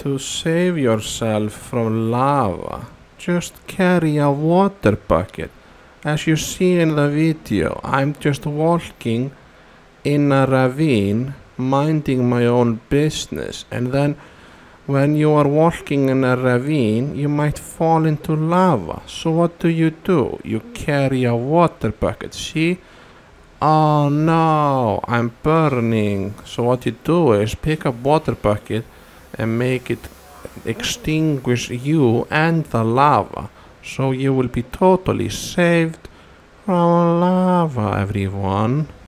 To save yourself from lava, just carry a water bucket. As you see in the video, I'm just walking in a ravine, minding my own business, and then when you are walking in a ravine, you might fall into lava. So what do? You carry a water bucket, see? Oh no, I'm burning. So what you do is pick up water bucket and make it extinguish you and the lava. So you will be totally saved from lava, everyone.